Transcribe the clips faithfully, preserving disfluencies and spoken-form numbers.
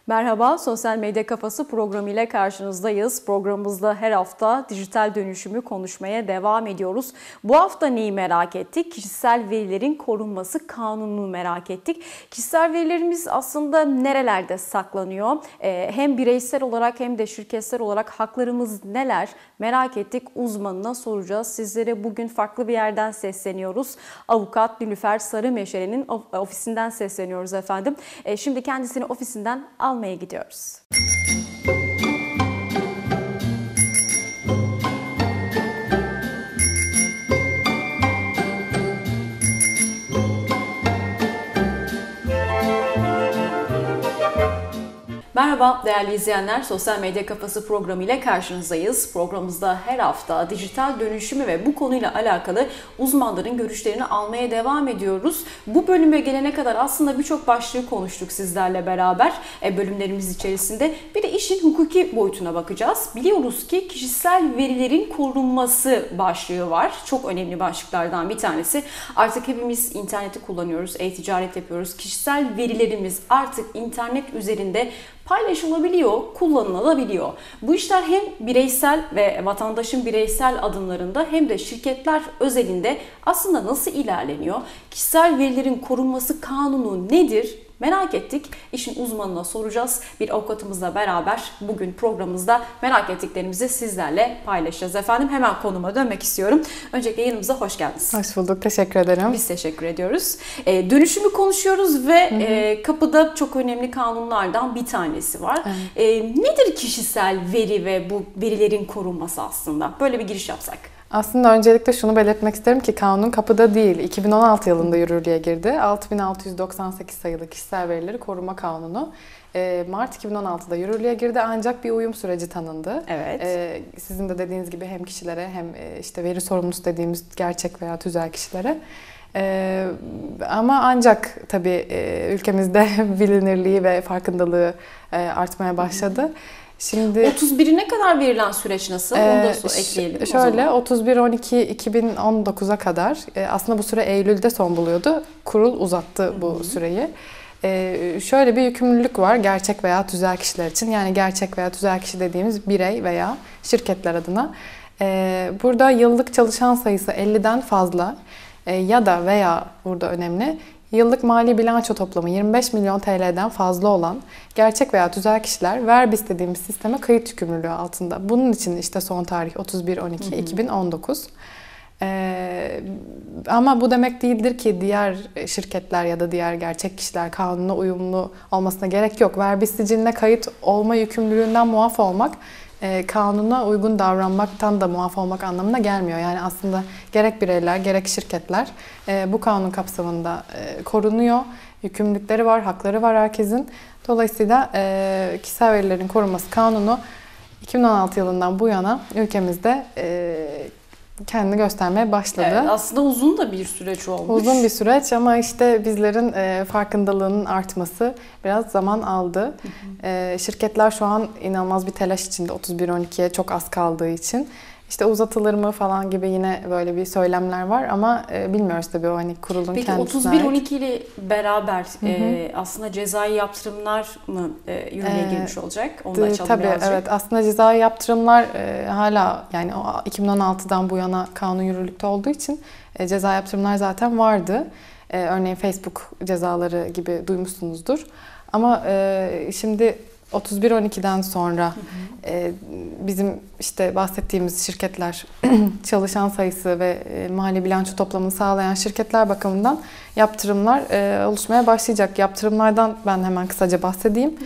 Merhaba, Sosyal Medya Kafası programı ile karşınızdayız. Programımızda her hafta dijital dönüşümü konuşmaya devam ediyoruz. Bu hafta neyi merak ettik? Kişisel verilerin korunması kanununu merak ettik. Kişisel verilerimiz aslında nerelerde saklanıyor? Ee, hem bireysel olarak hem de şirketsel olarak haklarımız neler? Merak ettik. Uzmanına soracağız. Sizlere bugün farklı bir yerden sesleniyoruz. Avukat Nilüfer Sarımeşe'nin ofisinden sesleniyoruz efendim. Ee, şimdi kendisini ofisinden almaya gidiyoruz. Merhaba değerli izleyenler, Sosyal Medya Kafası programı ile karşınızdayız. Programımızda her hafta dijital dönüşümü ve bu konuyla alakalı uzmanların görüşlerini almaya devam ediyoruz. Bu bölüme gelene kadar aslında birçok başlığı konuştuk sizlerle beraber e, bölümlerimiz içerisinde. Bir de işin hukuki boyutuna bakacağız. Biliyoruz ki kişisel verilerin korunması başlığı var. Çok önemli başlıklardan bir tanesi. Artık hepimiz interneti kullanıyoruz, e-ticaret yapıyoruz. Kişisel verilerimiz artık internet üzerinde paylaşılabiliyor, kullanılabiliyor. Bu işler hem bireysel ve vatandaşın bireysel adımlarında hem de şirketler özelinde aslında nasıl ilerleniyor? Kişisel verilerin korunması kanunu nedir? Merak ettik. İşin uzmanına soracağız. Bir avukatımızla beraber bugün programımızda merak ettiklerimizi sizlerle paylaşacağız efendim. Hemen konuma dönmek istiyorum. Öncelikle yanımıza hoş geldiniz. Hoş bulduk. Teşekkür ederim. Biz teşekkür ediyoruz. E, dönüşümü konuşuyoruz ve hı hı. E, kapıda çok önemli kanunlardan bir tanesi var. Evet. E, nedir kişisel veri ve bu verilerin korunması aslında? Böyle bir giriş yapsak. Aslında öncelikle şunu belirtmek isterim ki kanun kapıda değil. iki bin on altı yılında yürürlüğe girdi. altı bin altı yüz doksan sekiz sayılı Kişisel Verileri Koruma Kanunu. Mart iki bin on altıda yürürlüğe girdi ancak bir uyum süreci tanındı. Evet. Sizin de dediğiniz gibi hem kişilere hem işte veri sorumlusu dediğimiz gerçek veya tüzel kişilere. Ama ancak tabii ülkemizde bilinirliği ve farkındalığı artmaya başladı. Şimdi otuz birine kadar verilen süreç nasıl? Onu da e, ekleyelim. Şöyle otuz bir on iki iki bin on dokuza kadar aslında bu süre Eylül'de son buluyordu. Kurul uzattı bu Hı-hı. süreyi. Ee, şöyle bir yükümlülük var gerçek veya tüzel kişiler için. Yani gerçek veya tüzel kişi dediğimiz birey veya şirketler adına. Ee, burada yıllık çalışan sayısı elliden fazla e, ya da veya burada önemli yıllık mali bilanço toplamı yirmi beş milyon T L'den fazla olan gerçek veya tüzel kişiler Verbis dediğimiz sisteme kayıt yükümlülüğü altında. Bunun için işte son tarih otuz bir on iki iki bin on dokuz. Ee, ama bu demek değildir ki diğer şirketler ya da diğer gerçek kişiler kanuna uyumlu olmasına gerek yok. Verbis siciline kayıt olma yükümlülüğünden muaf olmak e, kanuna uygun davranmaktan da muaf olmak anlamına gelmiyor. Yani aslında gerek bireyler gerek şirketler e, bu kanun kapsamında e, korunuyor. Yükümlülükleri var, hakları var herkesin. Dolayısıyla e, kişisel verilerin korunması kanunu iki bin on altı yılından bu yana ülkemizde e, kendini göstermeye başladı. Evet, aslında uzun da bir süreç olmuş. Uzun bir süreç ama işte bizlerin e, farkındalığının artması biraz zaman aldı. Hı hı. E, şirketler şu an inanılmaz bir telaş içinde otuz bir on ikiye çok az kaldığı için. İşte uzatılır mı falan gibi yine böyle bir söylemler var ama e, bilmiyoruz tabii o hani kurulun Peki, kendisine otuz bir on iki ile beraber hı hı. E, aslında cezai yaptırımlar mı e, yürürlüğe e, girmiş olacak? Onu da açalım tabii, birazcık. Evet, aslında cezai yaptırımlar e, hala yani o iki bin on altıdan bu yana kanun yürürlükte olduğu için e, cezai yaptırımlar zaten vardı. E, örneğin Facebook cezaları gibi duymuşsunuzdur. Ama e, şimdi otuz bir on ikiden sonra hı hı. E, bizim işte bahsettiğimiz şirketler çalışan sayısı ve e, mali bilanço toplamını sağlayan şirketler bakımından yaptırımlar e, oluşmaya başlayacak. Yaptırımlardan ben hemen kısaca bahsedeyim.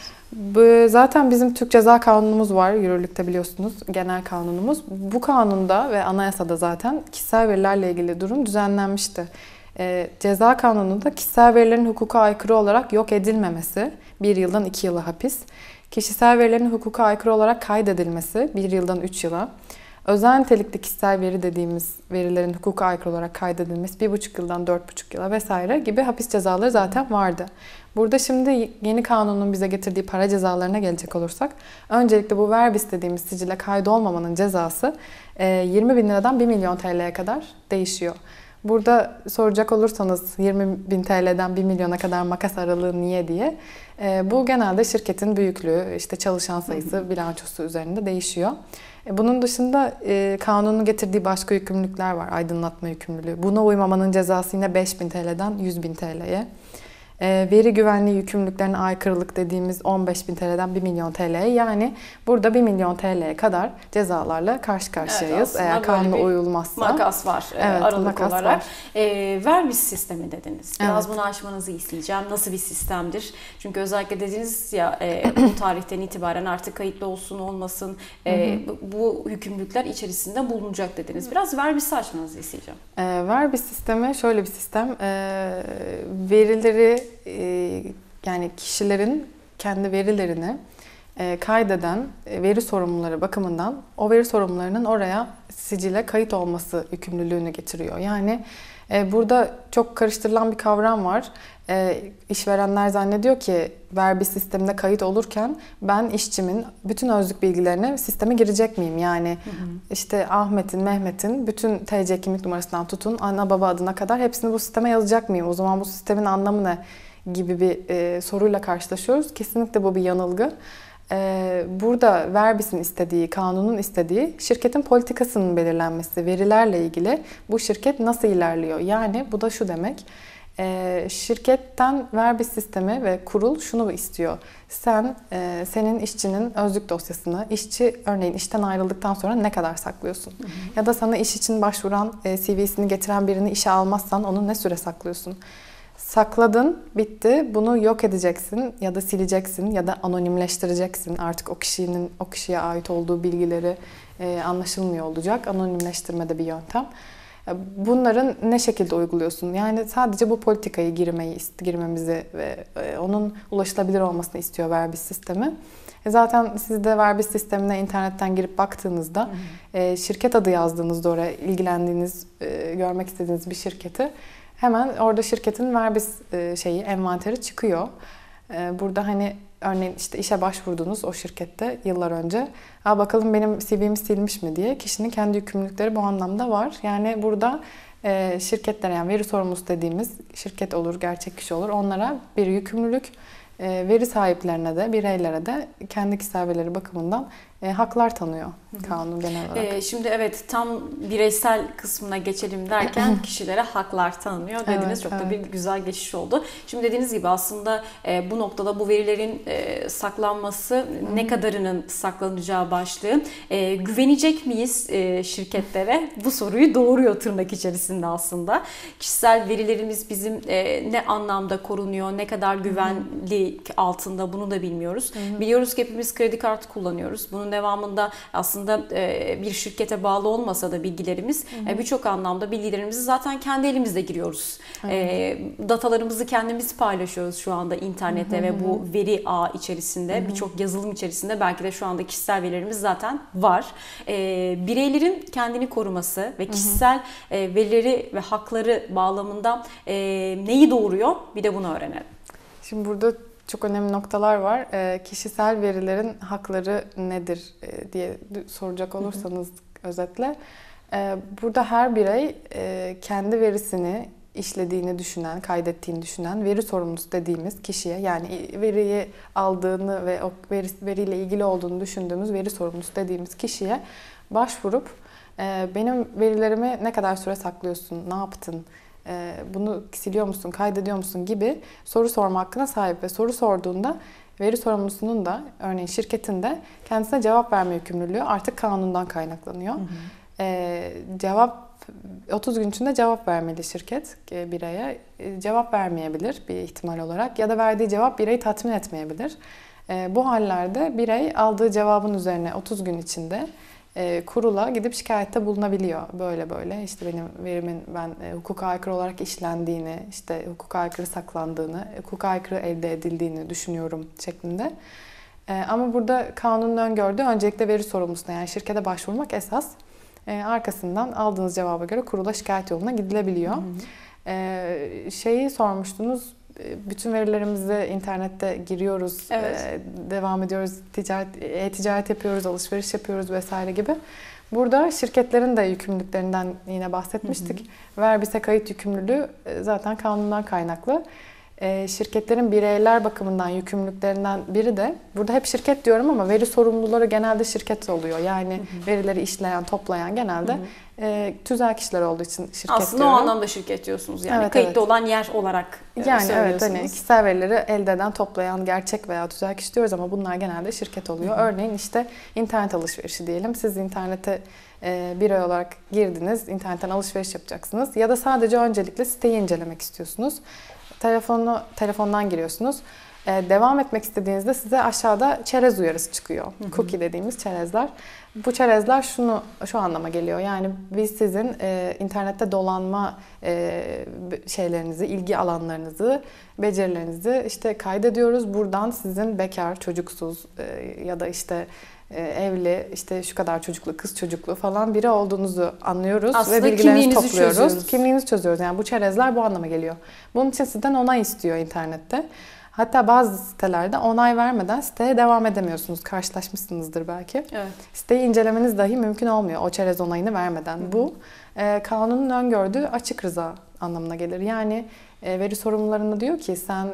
Evet. Zaten bizim Türk Ceza Kanunumuz var yürürlükte biliyorsunuz, genel kanunumuz. Bu kanunda ve anayasada zaten kişisel verilerle ilgili durum düzenlenmişti. E, ceza kanununda kişisel verilerin hukuka aykırı olarak yok edilmemesi, bir yıldan iki yıla hapis. Kişisel verilerin hukuka aykırı olarak kaydedilmesi, bir yıldan üç yıla. Özel nitelikli kişisel veri dediğimiz verilerin hukuka aykırı olarak kaydedilmesi, bir buçuk yıldan dört buçuk yıla vesaire gibi hapis cezaları zaten vardı. Burada şimdi yeni kanunun bize getirdiği para cezalarına gelecek olursak, öncelikle bu Verbis dediğimiz sicile kaydolmamanın cezası yirmi bin liradan bir milyon T L'ye kadar değişiyor. Burada soracak olursanız yirmi bin T L'den bir milyona kadar makas aralığı niye diye. E, bu genelde şirketin büyüklüğü, işte çalışan sayısı, bilançosu üzerinde değişiyor. E, bunun dışında e, kanunun getirdiği başka yükümlülükler var. Aydınlatma yükümlülüğü. Buna uymamanın cezası yine beş bin T L'den yüz bin T L'ye. E, veri güvenliği yükümlülüklerine aykırılık dediğimiz on beş bin T L'den bir milyon T L'ye, yani burada bir milyon T L'ye kadar cezalarla karşı karşıyayız. Evet, eğer kanuna uyulmazsa. Makas var evet, aralık makas olarak. Var. E, Verbis sistemi dediniz. Biraz evet. bunu aşmanızı isteyeceğim. Nasıl bir sistemdir? Çünkü özellikle dediniz ya e, bu tarihten itibaren artık kayıtlı olsun olmasın e, bu yükümlülükler içerisinde bulunacak dediniz. Biraz Verbis'i açmanızı isteyeceğim. E, Verbis sistemi şöyle bir sistem. E, verileri yani kişilerin kendi verilerini kaydeden veri sorumluları bakımından o veri sorumlularının oraya sicile kayıt olması yükümlülüğünü getiriyor. Yani burada çok karıştırılan bir kavram var. İşverenler zannediyor ki Verbis sisteminde kayıt olurken ben işçimin bütün özlük bilgilerini sisteme girecek miyim? Yani hı hı. işte Ahmet'in, Mehmet'in bütün T C kimlik numarasından tutun ana baba adına kadar hepsini bu sisteme yazacak mıyım? O zaman bu sistemin anlamı ne? Gibi bir e, soruyla karşılaşıyoruz. Kesinlikle bu bir yanılgı. E, burada Verbis'in istediği, kanunun istediği şirketin politikasının belirlenmesi, verilerle ilgili bu şirket nasıl ilerliyor? Yani bu da şu demek, e, şirketten Verbis sistemi ve kurul şunu istiyor. Sen, e, senin işçinin özlük dosyasını, işçi örneğin işten ayrıldıktan sonra ne kadar saklıyorsun? Hı hı. Ya da sana iş için başvuran, e, C V'sini getiren birini işe almazsan onu ne süre saklıyorsun? Sakladın, bitti. Bunu yok edeceksin ya da sileceksin ya da anonimleştireceksin. Artık o kişinin o kişiye ait olduğu bilgileri e, anlaşılmıyor olacak. Anonimleştirme de bir yöntem. Bunların ne şekilde uyguluyorsun? Yani sadece bu politikayı girmeyi, girmemizi ve e, onun ulaşılabilir olmasını istiyor Verbis sistemi. E zaten siz de Verbis sistemine internetten girip baktığınızda hı hı. E, şirket adı yazdığınızda oraya ilgilendiğiniz, e, görmek istediğiniz bir şirketi hemen orada şirketin Verbis şeyi, envanteri çıkıyor. Burada hani örneğin işte işe başvurdunuz o şirkette yıllar önce. Aa, bakalım benim C V'mi silmiş mi diye kişinin kendi yükümlülükleri bu anlamda var. Yani burada şirketlere, yani veri sorumlusu dediğimiz şirket olur, gerçek kişi olur, onlara bir yükümlülük, veri sahiplerine de, bireylere de kendi kişisel verileri bakımından e, haklar tanıyor kanun genel olarak. E, şimdi evet, tam bireysel kısmına geçelim derken kişilere haklar tanınıyor dediniz. Evet, çok evet. da bir güzel geçiş oldu. Şimdi dediğiniz gibi aslında e, bu noktada bu verilerin e, saklanması, Hı-hı. ne kadarının saklanacağı başlığı. E, güvenecek miyiz e, şirketlere? Bu soruyu doğuruyor tırnak içerisinde aslında. Kişisel verilerimiz bizim e, ne anlamda korunuyor, ne kadar güvenli Hı-hı. altında, bunu da bilmiyoruz. Hı-hı. Biliyoruz ki hepimiz kredi kartı kullanıyoruz. Bunun devamında aslında bir şirkete bağlı olmasa da bilgilerimiz, birçok anlamda bilgilerimizi zaten kendi elimizde giriyoruz. Evet. Datalarımızı kendimiz paylaşıyoruz şu anda internette, hı hı. ve bu veri ağı içerisinde, birçok yazılım içerisinde belki de şu anda kişisel verilerimiz zaten var. Bireylerin kendini koruması ve kişisel hı hı. verileri ve hakları bağlamında neyi doğuruyor? Bir de bunu öğrenelim. Şimdi burada çok önemli noktalar var. E, kişisel verilerin hakları nedir e, diye soracak olursanız hı hı. özetle. E, burada her birey e, kendi verisini işlediğini düşünen, kaydettiğini düşünen veri sorumlusu dediğimiz kişiye, yani veriyi aldığını ve o veri, veriyle ilgili olduğunu düşündüğümüz veri sorumlusu dediğimiz kişiye başvurup e, benim verilerimi ne kadar süre saklıyorsun, ne yaptın, bunu siliyor musun, kaydediyor musun gibi soru sorma hakkına sahip ve soru sorduğunda veri sorumlusunun da, örneğin şirketin de kendisine cevap verme yükümlülüğü artık kanundan kaynaklanıyor. Hı hı. Ee, cevap otuz gün içinde cevap vermeli şirket bireye. Cevap vermeyebilir bir ihtimal olarak ya da verdiği cevap bireyi tatmin etmeyebilir. Ee, bu hallerde birey aldığı cevabın üzerine otuz gün içinde E, kurula gidip şikayette bulunabiliyor. Böyle böyle işte benim verimin ben e, hukuka aykırı olarak işlendiğini, işte hukuka aykırı saklandığını, hukuka aykırı elde edildiğini düşünüyorum şeklinde. E, ama burada kanunun öngördüğü öncelikle veri sorumlusuna, yani şirkete başvurmak esas. E, arkasından aldığınız cevaba göre kurula şikayet yoluna gidilebiliyor. Hı hı. E, şeyi sormuştunuz. Bütün verilerimizi internette giriyoruz, evet. devam ediyoruz, ticaret, e-ticaret yapıyoruz, alışveriş yapıyoruz vesaire gibi. Burada şirketlerin de yükümlülüklerinden yine bahsetmiştik. Hı hı. Verbise kayıt yükümlülüğü zaten kanundan kaynaklı. E, şirketlerin bireyler bakımından yükümlülüklerinden biri de, burada hep şirket diyorum ama veri sorumluları genelde şirket oluyor. Yani hı hı. verileri işleyen, toplayan genelde hı hı. E, tüzel kişiler olduğu için şirket Aslında diyorum. o anlamda şirket diyorsunuz yani. Evet, Kayıtlı evet. olan yer olarak yani evet, hani kişisel verileri elde eden, toplayan gerçek veya tüzel kişi diyoruz ama bunlar genelde şirket oluyor. Hı hı. Örneğin işte internet alışverişi diyelim. Siz internete e, birey olarak girdiniz, internetten alışveriş yapacaksınız ya da sadece öncelikle siteyi incelemek istiyorsunuz. Telefonu, telefondan giriyorsunuz. Ee, devam etmek istediğinizde size aşağıda çerez uyarısı çıkıyor. Hı hı. Cookie dediğimiz çerezler. Bu çerezler şunu şu anlama geliyor. Yani biz sizin e, internette dolanma e, şeylerinizi, ilgi alanlarınızı, becerilerinizi işte kaydediyoruz. Buradan sizin bekar, çocuksuz e, ya da işte evli, işte şu kadar çocuklu, kız çocuklu falan biri olduğunuzu anlıyoruz. Aslında ve bilgilerinizi topluyoruz. Çözüyoruz. Kimliğinizi çözüyoruz. Yani bu çerezler bu anlama geliyor. Bunun için sizden onay istiyor internette. Hatta bazı sitelerde onay vermeden siteye devam edemiyorsunuz. Karşılaşmışsınızdır belki. Evet. Siteyi incelemeniz dahi mümkün olmuyor o çerez onayını vermeden. Hı-hı. Bu e, kanunun öngördüğü açık rıza anlamına gelir. Yani e, veri sorumlularına diyor ki sen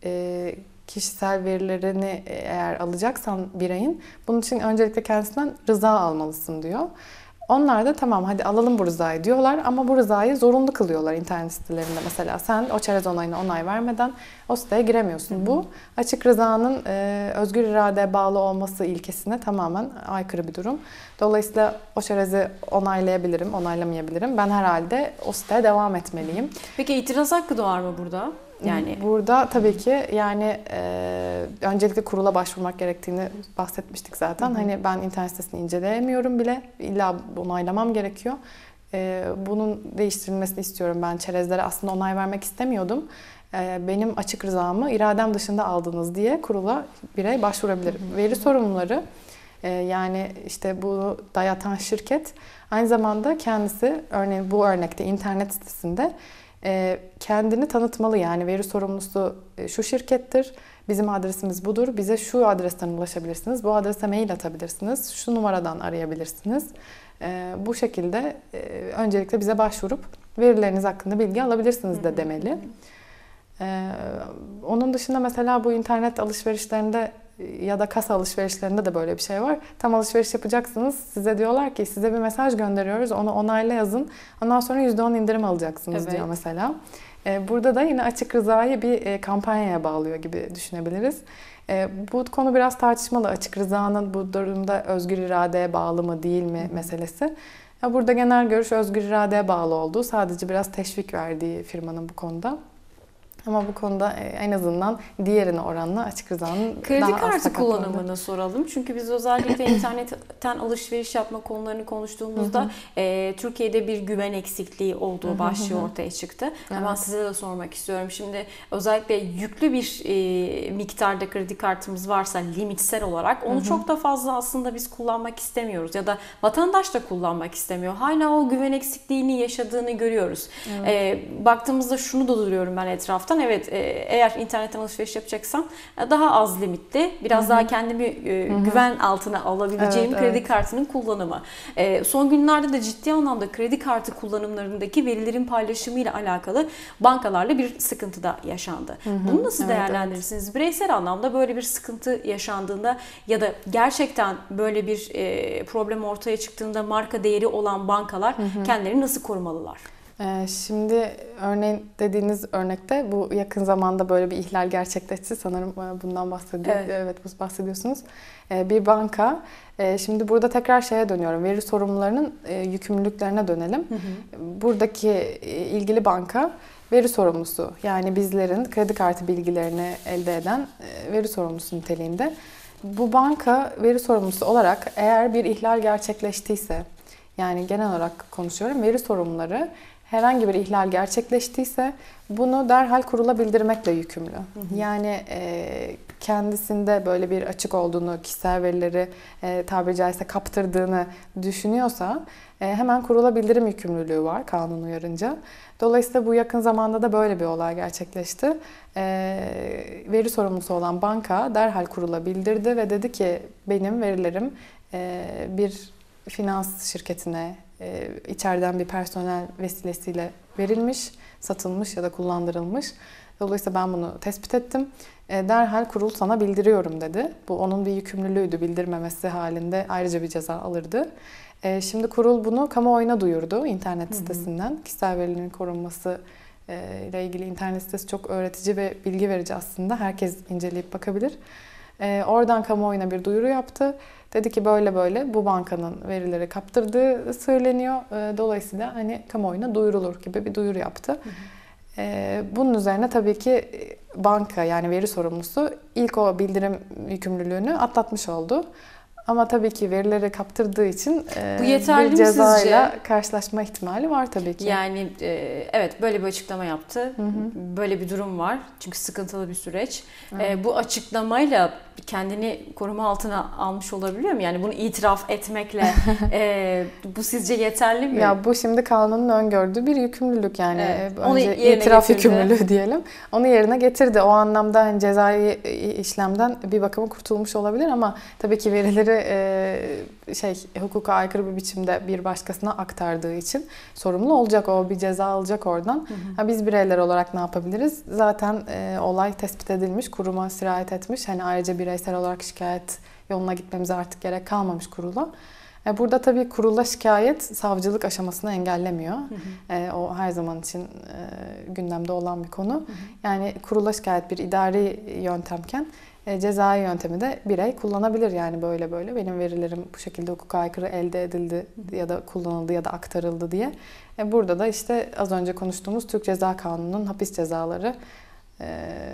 e, kişisel verilerini eğer alacaksan bireyin, bunun için öncelikle kendisinden rıza almalısın diyor. Onlar da tamam hadi alalım bu rızayı diyorlar ama bu rızayı zorunlu kılıyorlar internet sitelerinde mesela. Sen o çerez onayına onay vermeden o siteye giremiyorsun. Hı hı. Bu açık rızanın e, özgür iradeye bağlı olması ilkesine tamamen aykırı bir durum. Dolayısıyla o çerezi onaylayabilirim, onaylamayabilirim. Ben herhalde o siteye devam etmeliyim. Peki itiraz hakkı doğar mı burada? Yani burada tabii ki yani e, öncelikle kurula başvurmak gerektiğini bahsetmiştik zaten. Hı hı. Hani ben internet sitesini inceleyemiyorum bile. İlla onaylamam gerekiyor. E, bunun değiştirilmesini istiyorum. Ben çerezlere aslında onay vermek istemiyordum. E, benim açık rızamı iradem dışında aldınız diye kurula birey başvurabilir. Hı hı. Veri sorumluları e, yani işte bunu dayatan şirket aynı zamanda kendisi örneğin bu örnekte internet sitesinde kendini tanıtmalı. Yani veri sorumlusu şu şirkettir, bizim adresimiz budur, bize şu adresten ulaşabilirsiniz, bu adrese mail atabilirsiniz, şu numaradan arayabilirsiniz. Bu şekilde öncelikle bize başvurup verileriniz hakkında bilgi alabilirsiniz de demeli. Onun dışında mesela bu internet alışverişlerinde ya da kasa alışverişlerinde de böyle bir şey var. Tam alışveriş yapacaksınız. Size diyorlar ki size bir mesaj gönderiyoruz. Onu onayla yazın. Ondan sonra yüzde on indirim alacaksınız evet. diyor mesela. Burada da yine açık rızayı bir kampanyaya bağlıyor gibi düşünebiliriz. Bu konu biraz tartışmalı. Açık rızanın bu durumda özgür iradeye bağlı mı değil mi meselesi. Burada genel görüş özgür iradeye bağlı olduğu. Sadece biraz teşvik verdiği firmanın bu konuda. Ama bu konuda en azından diğerine oranla açık rızanın kredi daha az kartı kullanımını sakatlandığı. soralım. Çünkü biz özellikle internetten alışveriş yapma konularını konuştuğumuzda hı hı. E, Türkiye'de bir güven eksikliği olduğu hı hı. başlığı ortaya çıktı. Evet. Ama size de sormak istiyorum. Şimdi özellikle yüklü bir e, miktarda kredi kartımız varsa limitsel olarak onu hı hı. çok da fazla aslında biz kullanmak istemiyoruz. Ya da vatandaş da kullanmak istemiyor. Hala o güven eksikliğini yaşadığını görüyoruz. Evet. E, baktığımızda şunu da duruyorum ben etrafta. Evet, eğer internetten alışveriş yapacaksan daha az limitli, biraz Hı-hı. daha kendimi Hı-hı. güven altına alabileceğim evet, kredi evet. kartının kullanımı. Son günlerde de ciddi anlamda kredi kartı kullanımlarındaki verilerin paylaşımıyla alakalı bankalarla bir sıkıntı da yaşandı. Hı-hı. Bunu nasıl evet, değerlendirirsiniz? Evet. Bireysel anlamda böyle bir sıkıntı yaşandığında ya da gerçekten böyle bir problem ortaya çıktığında marka değeri olan bankalar Hı-hı. kendilerini nasıl korumalılar? Şimdi örneğin dediğiniz örnekte bu yakın zamanda böyle bir ihlal gerçekleşti. Sanırım bundan bahsediyor. Evet, evet bahsediyorsunuz. Bir banka. Şimdi burada tekrar şeye dönüyorum. Veri sorumlularının yükümlülüklerine dönelim. Hı hı. Buradaki ilgili banka veri sorumlusu. Yani bizlerin kredi kartı bilgilerini elde eden veri sorumlusu niteliğinde. Bu banka veri sorumlusu olarak eğer bir ihlal gerçekleştiyse, yani genel olarak konuşuyorum, veri sorumluları herhangi bir ihlal gerçekleştiyse bunu derhal kurula bildirmekle yükümlü. Hı hı. Yani e, kendisinde böyle bir açık olduğunu, kişisel verileri e, tabiri caizse kaptırdığını düşünüyorsa e, hemen kurula bildirim yükümlülüğü var kanun uyarınca. Dolayısıyla bu yakın zamanda da böyle bir olay gerçekleşti. E, veri sorumlusu olan banka derhal kurula bildirdi ve dedi ki benim verilerim e, bir finans şirketine e, içeriden bir personel vesilesiyle verilmiş, satılmış ya da kullandırılmış. Dolayısıyla ben bunu tespit ettim. E, derhal kurul sana bildiriyorum dedi. Bu onun bir yükümlülüğüydü, bildirmemesi halinde ayrıca bir ceza alırdı. E, şimdi kurul bunu kamuoyuna duyurdu internet sitesinden. Hı hı. Kişisel verilerin korunması ile ilgili internet sitesi çok öğretici ve bilgi verici aslında. Herkes inceleyip bakabilir. Ee, oradan kamuoyuna bir duyuru yaptı. Dedi ki böyle böyle bu bankanın verileri kaptırdığı söyleniyor. Ee, dolayısıyla hani kamuoyuna duyurulur gibi bir duyuru yaptı. Hı hı. Ee, bunun üzerine tabii ki banka yani veri sorumlusu ilk o bildirim yükümlülüğünü atlatmış oldu. Ama tabii ki verileri kaptırdığı için bu yeterli bir cezayla sizce? Karşılaşma ihtimali var tabii ki. Yani e, evet böyle bir açıklama yaptı. Hı hı. Böyle bir durum var. Çünkü sıkıntılı bir süreç. E, bu açıklamayla kendini koruma altına almış olabiliyor mu? Yani bunu itiraf etmekle e, bu sizce yeterli mi? Ya bu şimdi kanunun öngördüğü bir yükümlülük yani. Evet, önce itiraf getirdi. Yükümlülüğü diyelim. Onu yerine getirdi. O anlamda hani cezai işlemden bir bakıma kurtulmuş olabilir ama tabii ki verileri e, şey hukuka aykırı bir biçimde bir başkasına aktardığı için sorumlu olacak. O bir ceza alacak oradan. Hı hı. Ha, biz bireyler olarak ne yapabiliriz? Zaten e, olay tespit edilmiş, kuruma sirayet etmiş. Hani ayrıca bireysel olarak şikayet yoluna gitmemize artık gerek kalmamış kurula. E, burada tabii kurula şikayet savcılık aşamasını engellemiyor. Hı hı. E, o her zaman için e, gündemde olan bir konu. Hı hı. Yani kurula şikayet bir idari yöntemken E, cezai yöntemi de birey kullanabilir yani böyle böyle benim verilerim bu şekilde hukuka aykırı elde edildi ya da kullanıldı ya da aktarıldı diye. E, burada da işte az önce konuştuğumuz Türk Ceza Kanunu'nun hapis cezaları e,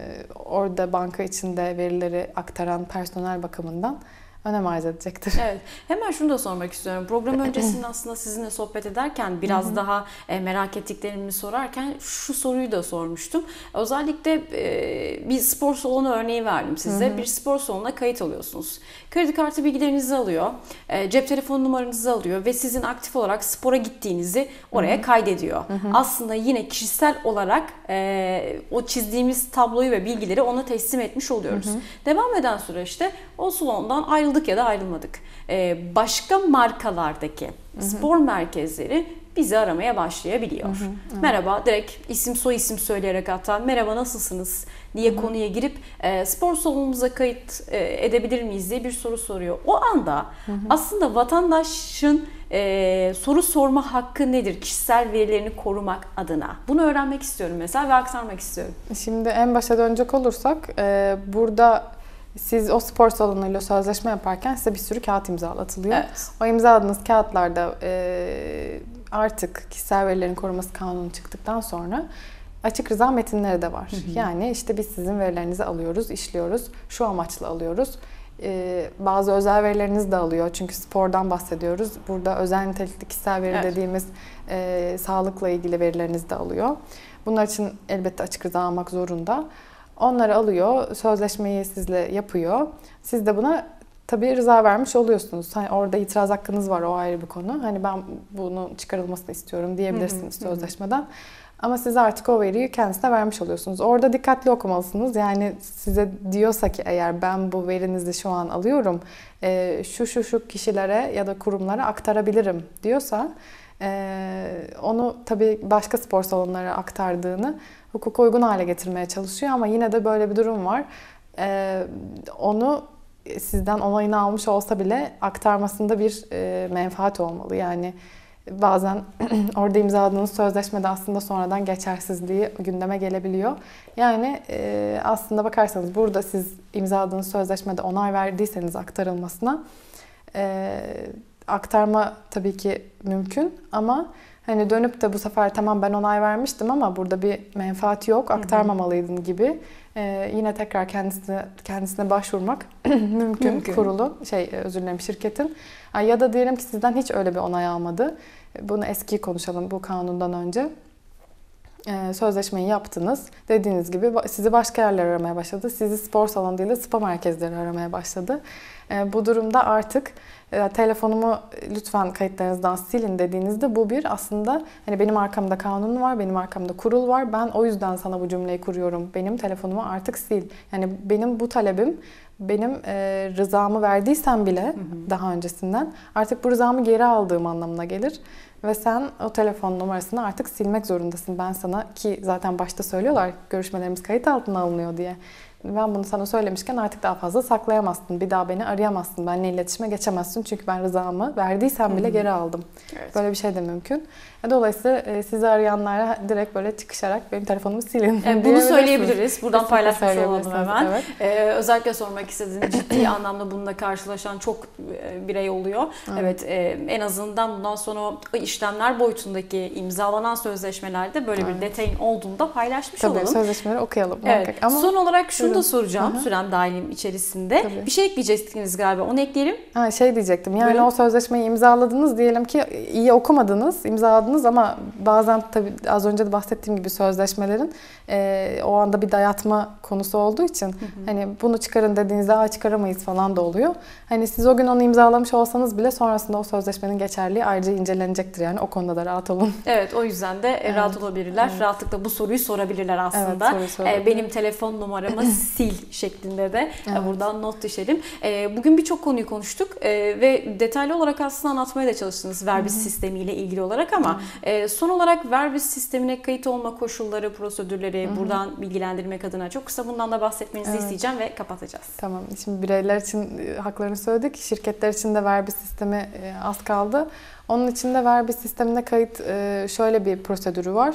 orada banka içinde verileri aktaran personel bakımından önem arz edecektir. Evet. Hemen şunu da sormak istiyorum. Program öncesinde aslında sizinle sohbet ederken biraz hı hı. daha e, merak ettiklerimi sorarken şu soruyu da sormuştum. Özellikle e, bir spor salonu örneği verdim size. Hı hı. Bir spor salonuna kayıt alıyorsunuz. Kredi kartı bilgilerinizi alıyor. E, cep telefonu numaranızı alıyor ve sizin aktif olarak spora gittiğinizi oraya hı hı. kaydediyor. Hı hı. Aslında yine kişisel olarak e, o çizdiğimiz tabloyu ve bilgileri ona teslim etmiş oluyoruz. Hı hı. Devam eden süreçte o salondan ayrıldık ya da ayrılmadık. Ee, başka markalardaki hı hı. spor merkezleri bizi aramaya başlayabiliyor. Hı hı, evet. Merhaba, direkt isim soy isim söyleyerek hatta merhaba nasılsınız diye hı hı. konuya girip e, spor salonumuza kayıt e, edebilir miyiz diye bir soru soruyor. O anda hı hı. aslında vatandaşın e, soru sorma hakkı nedir? Kişisel verilerini korumak adına. Bunu öğrenmek istiyorum mesela ve aktarmak istiyorum. Şimdi en başa dönecek olursak e, burada siz o spor salonuyla sözleşme yaparken size bir sürü kağıt imzalatılıyor. Evet. O imzaladığınız kağıtlarda e, artık kişisel verilerin korunması kanunu çıktıktan sonra açık rıza metinleri de var. Hı hı. Yani işte biz sizin verilerinizi alıyoruz, işliyoruz, şu amaçla alıyoruz. Ee, bazı özel verilerinizi de alıyor. Çünkü spordan bahsediyoruz. Burada özel nitelikli kişisel veri evet. dediğimiz e, sağlıkla ilgili verilerinizi de alıyor. Bunlar için elbette açık rıza almak zorunda. Onları alıyor, sözleşmeyi sizle yapıyor. Siz de buna tabii rıza vermiş oluyorsunuz. Hani orada itiraz hakkınız var, o ayrı bir konu. Hani ben bunun çıkarılmasını istiyorum diyebilirsiniz hı hı, sözleşmeden. Hı. Ama siz artık o veriyi kendisine vermiş oluyorsunuz. Orada dikkatli okumalısınız. Yani size diyorsa ki eğer ben bu verinizi şu an alıyorum, şu şu şu kişilere ya da kurumlara aktarabilirim diyorsa onu tabii başka spor salonlara aktardığını hukuka uygun hale getirmeye çalışıyor ama yine de böyle bir durum var. Ee, onu sizden onayını almış olsa bile aktarmasında bir e, menfaat olmalı. Yani bazen orada imzaladığınız sözleşmede aslında sonradan geçersizliği gündeme gelebiliyor. Yani e, aslında bakarsanız burada siz imzaladığınız sözleşmede onay verdiyseniz aktarılmasına e, aktarma tabii ki mümkün ama hani dönüp de bu sefer tamam ben onay vermiştim ama burada bir menfaat yok, aktarmamalıydın gibi ee, yine tekrar kendisine kendisine başvurmak mümkün, mümkün kurulu, şey özür dilerim şirketin. Ya da diyelim ki sizden hiç öyle bir onay almadı. Bunu eskiyi konuşalım bu kanundan önce. Ee, sözleşmeyi yaptınız. Dediğiniz gibi sizi başka yerler aramaya başladı. Sizi spor salonu değil de spa merkezleri aramaya başladı. Ee, bu durumda artık e, telefonumu lütfen kayıtlarınızdan silin dediğinizde bu bir aslında hani benim arkamda kanun var, benim arkamda kurul var. Ben o yüzden sana bu cümleyi kuruyorum. Benim telefonumu artık sil. Yani benim bu talebim benim e, rızamı verdiysen bile hı hı. daha öncesinden artık bu rızamı geri aldığım anlamına gelir. Ve sen o telefon numarasını artık silmek zorundasın. Ben sana, ki zaten başta söylüyorlar görüşmelerimiz kayıt altına alınıyor diye. Ben bunu sana söylemişken artık daha fazla saklayamazsın. Bir daha beni arayamazsın. Benimle iletişime geçemezsin. Çünkü ben rızamı verdiysem bile geri aldım. Evet. Böyle bir şey de mümkün. Dolayısıyla sizi arayanlara direkt böyle çıkışarak benim telefonumu silin. Yani bunu söyleyebiliriz. Buradan paylaşmış olalım hemen. Evet. Ee, özellikle sormak istediğim ciddi anlamda bununla karşılaşan çok birey oluyor. Evet, evet e, en azından bundan sonra o işlemler boyutundaki imzalanan sözleşmelerde böyle evet. bir detayın olduğunda paylaşmış Tabii, olalım. Tabii sözleşmeleri okuyalım. Evet. Ama son olarak şunu da soracağım. Hı-hı. Sürem dahilim içerisinde. Tabii. Bir şey ekleyeceksiniz galiba. Onu ekleyelim. Ha, şey diyecektim. Yani Buyurun. O sözleşmeyi imzaladınız diyelim ki iyi okumadınız, imzaladınız ama bazen tabii az önce de bahsettiğim gibi sözleşmelerin e, o anda bir dayatma konusu olduğu için hı hı. hani bunu çıkarın dediğinizde aa çıkaramayız falan da oluyor. Hani siz o gün onu imzalamış olsanız bile sonrasında o sözleşmenin geçerliği ayrıca incelenecektir yani o konuda da rahat olun. Evet, o yüzden de evet. rahat olabilirler. Evet. Rahatlıkla bu soruyu sorabilirler aslında. Evet, soru e, benim telefon numaramı sil şeklinde de evet. buradan not düşelim. E, bugün birçok konuyu konuştuk e, ve detaylı olarak aslında anlatmaya da çalıştınız Verbis sistemiyle ilgili olarak ama e, son olarak Verbis sistemine kayıt olma koşulları, prosedürleri Hı-hı. buradan bilgilendirmek adına çok kısa bundan da bahsetmenizi evet. isteyeceğim ve kapatacağız. Tamam. Şimdi bireyler için haklarını söyledik. Şirketler için de Verbis sistemi az kaldı. Onun için de Verbis sistemine kayıt şöyle bir prosedürü var.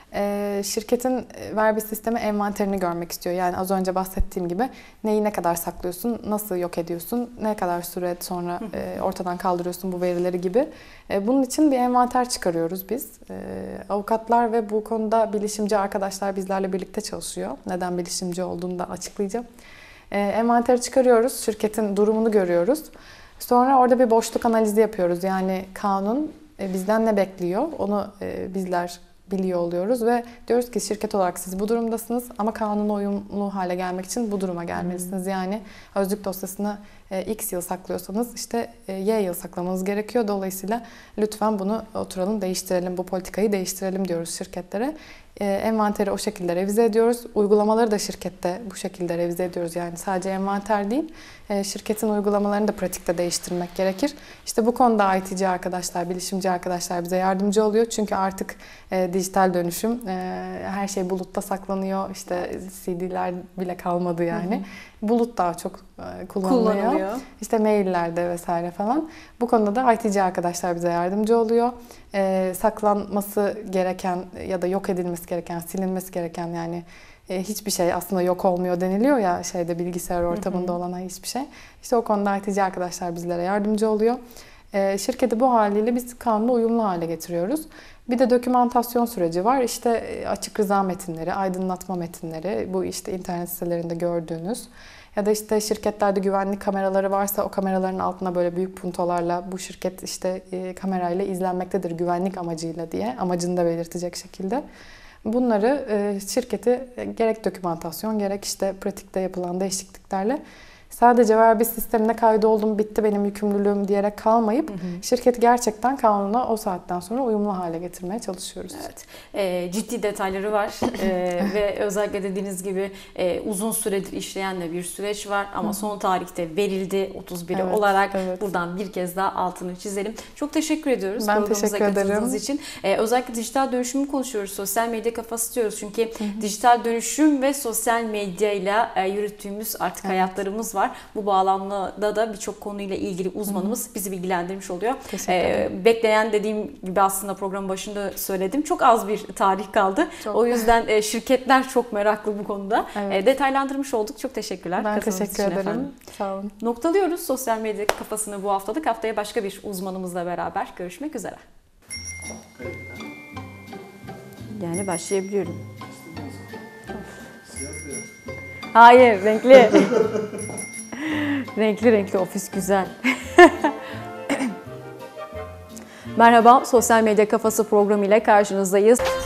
Şirketin Verbis sistemi envanterini görmek istiyor. Yani az önce bahsettiğim gibi neyi ne kadar saklıyorsun, nasıl yok ediyorsun, ne kadar süre sonra ortadan kaldırıyorsun bu verileri gibi. Bunun için bir envanter çıkarıyoruz biz. Avukatlar ve bu konuda bilişimci arkadaşlar bizlerle birlikte çalışıyor. Neden bilişimci olduğunu da açıklayacağım. Envanteri çıkarıyoruz, şirketin durumunu görüyoruz. Sonra orada bir boşluk analizi yapıyoruz. Yani kanun bizden ne bekliyor, onu bizler biliyor oluyoruz ve diyoruz ki şirket olarak siz bu durumdasınız ama kanuna uyumlu hale gelmek için bu duruma gelmelisiniz. Yani özlük dosyasını X yıl saklıyorsanız işte Y yıl saklamanız gerekiyor. Dolayısıyla lütfen bunu oturalım, değiştirelim, bu politikayı değiştirelim diyoruz şirketlere. Envanteri o şekilde revize ediyoruz. Uygulamaları da şirkette bu şekilde revize ediyoruz. Yani sadece envanter değil, şirketin uygulamalarını da pratikte değiştirmek gerekir. İşte bu konuda I T'ci arkadaşlar, bilişimci arkadaşlar bize yardımcı oluyor. Çünkü artık e, dijital dönüşüm, e, her şey bulutta saklanıyor. İşte C D'ler bile kalmadı yani. Hı hı. Bulut daha çok e, kullanılıyor. kullanılıyor. İşte maillerde vesaire falan. Bu konuda da I T'ci arkadaşlar bize yardımcı oluyor. E, saklanması gereken ya da yok edilmesi gereken, silinmesi gereken yani e, hiçbir şey aslında yok olmuyor deniliyor ya şeyde bilgisayar ortamında hı hı. olan hiçbir şey. İşte o konuda I T'ci arkadaşlar bizlere yardımcı oluyor. E, şirketi bu haliyle biz kanuna uyumlu hale getiriyoruz. Bir de dokümantasyon süreci var. İşte açık rıza metinleri, aydınlatma metinleri, bu işte internet sitelerinde gördüğünüz. Ya da işte şirketlerde güvenlik kameraları varsa o kameraların altına böyle büyük puntolarla bu şirket işte kamerayla izlenmektedir güvenlik amacıyla diye amacını da belirtecek şekilde. Bunları şirketi gerek dokümantasyon gerek işte pratikte yapılan değişikliklerle sadece Verbis sistemine kaydoldum, bitti benim yükümlülüğüm diyerek kalmayıp hı hı. şirketi gerçekten kanuna o saatten sonra uyumlu hale getirmeye çalışıyoruz. Evet, e, ciddi detayları var e, ve özellikle dediğiniz gibi e, uzun süredir işleyen de bir süreç var ama hı. son tarihte verildi otuz biri evet, olarak evet. buradan bir kez daha altını çizelim. Çok teşekkür ediyoruz. Ben teşekkür ederim. için. E, özellikle dijital dönüşümü konuşuyoruz, sosyal medya kafası diyoruz çünkü hı hı. dijital dönüşüm ve sosyal medyayla e, yürüttüğümüz artık evet. hayatlarımız var. Bu bağlamda da birçok konuyla ilgili uzmanımız bizi bilgilendirmiş oluyor. Ee, bekleyen dediğim gibi aslında programın başında söyledim. Çok az bir tarih kaldı. Çok. O yüzden e, şirketler çok meraklı bu konuda. Evet. E, detaylandırmış olduk. Çok teşekkürler. Ben teşekkür ederim. Efendim. Sağ olun. Noktalıyoruz sosyal medya kafasını bu haftalık. Haftaya başka bir uzmanımızla beraber görüşmek üzere. Yani başlayabiliyorum. Hayır, renkli. Renkli renkli ofis güzel. Merhaba, Sosyal Medya Kafası programı ile karşınızdayız.